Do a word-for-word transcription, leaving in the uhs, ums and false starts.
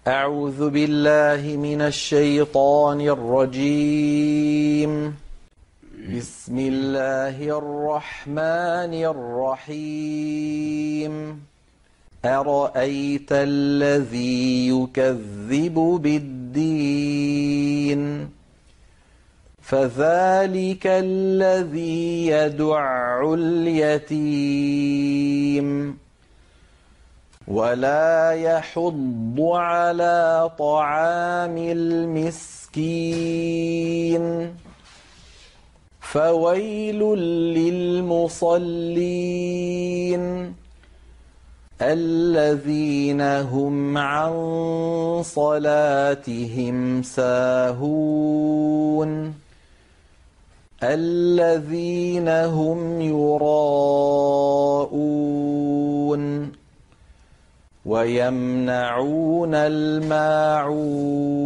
أعوذ بالله من الشيطان الرجيم. بسم الله الرحمن الرحيم. أرأيت الذي يكذب بالدين فذلك الذي يدع اليتيم ولا يحض على طعام المسكين فويل للمصلين الذين هم عن صلاتهم ساهون الذين هم يراءون ويمنعون الماعون